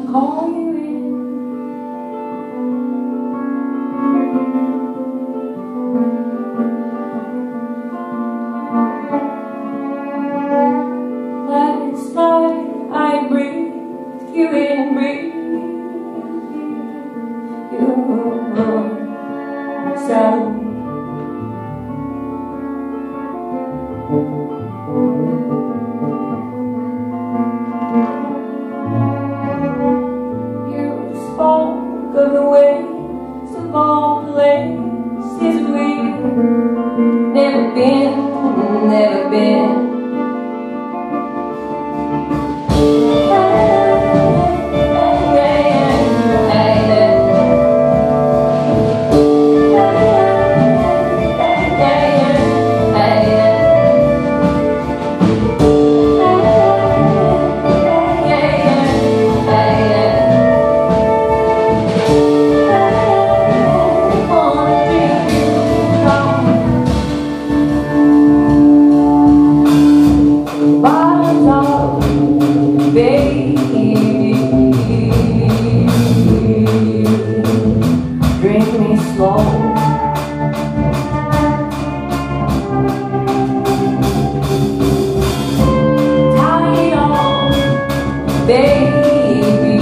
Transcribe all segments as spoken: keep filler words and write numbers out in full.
call you in. Last night I breathed you in, breathe you so. Spoke of the ways of all places we've never been, never been. Drink me slow. Tie it on, baby.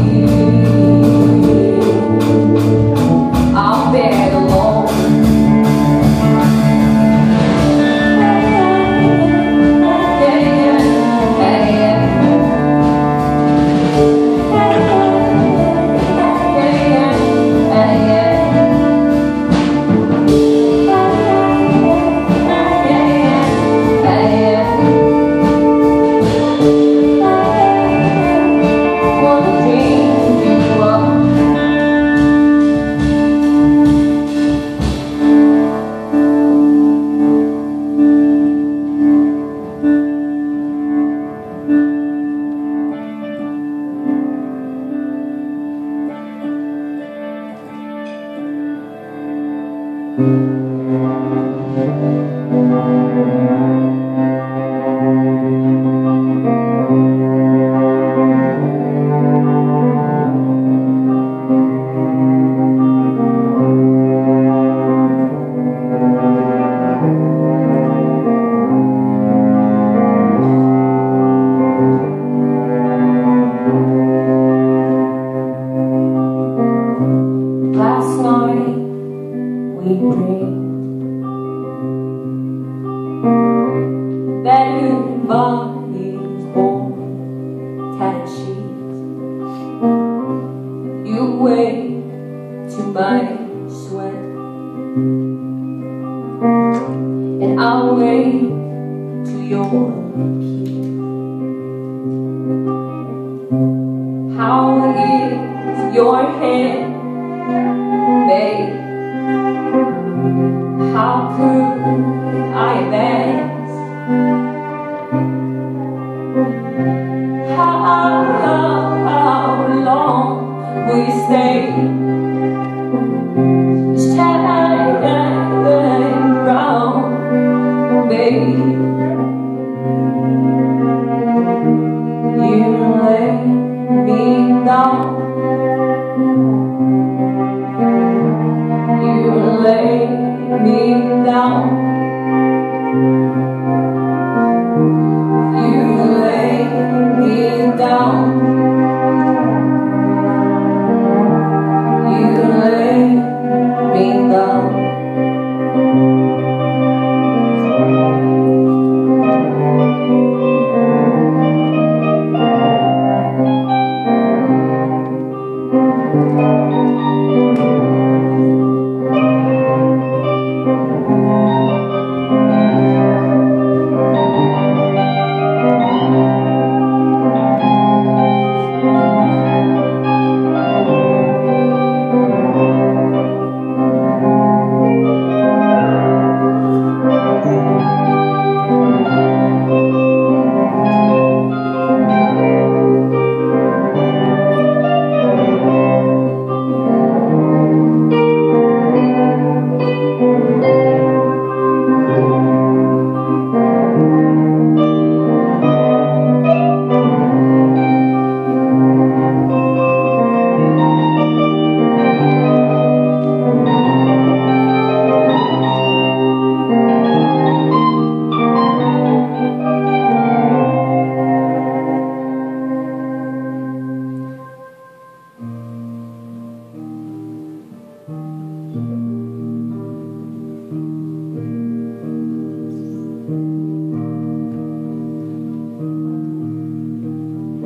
I'll bear the load. Last night we dreamed that your body's warm, tattered sheets. You wake to my sweat, and I'll wake to your peace. How is your head, babe? How could I advance? How, how long will you stay? Just turn round, babe. You let me down. You lay me down. You lay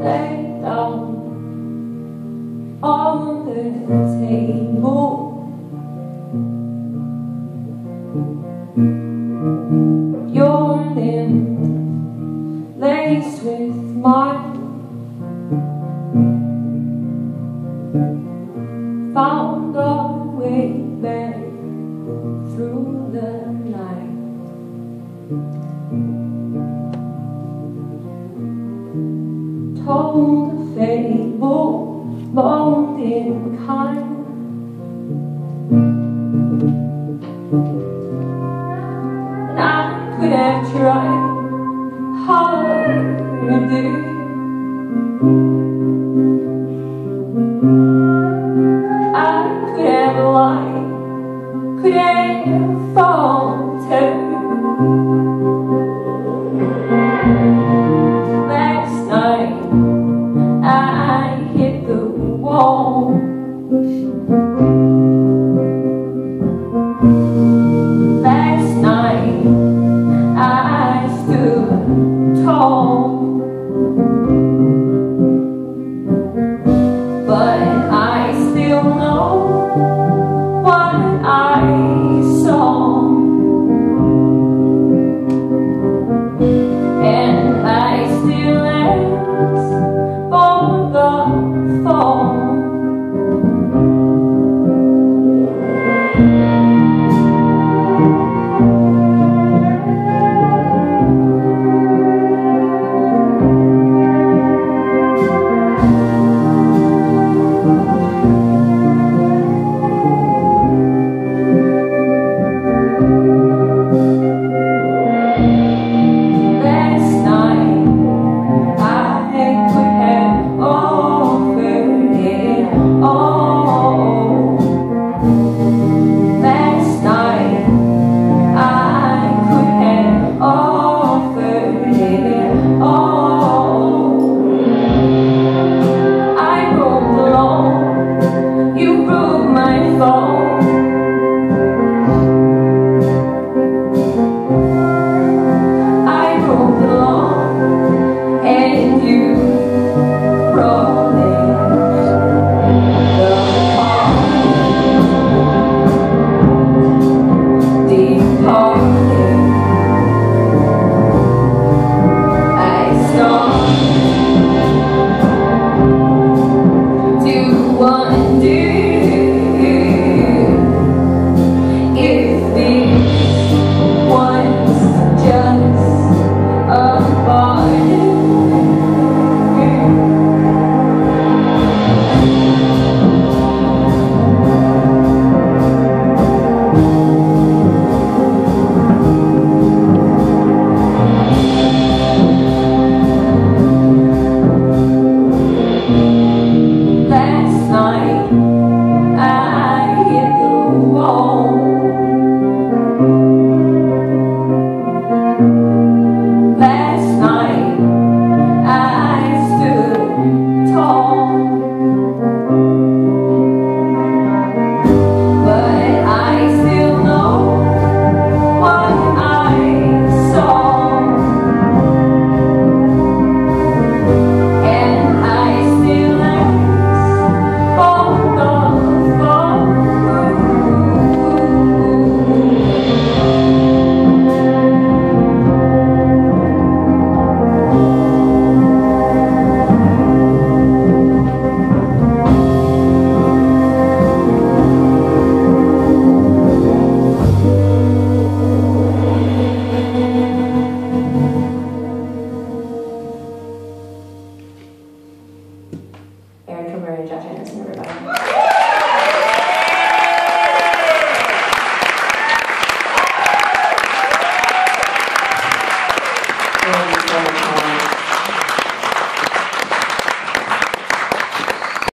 lay down on the table. Your name laced with mine, found our way back through the night. Told a fable, moaned in kind.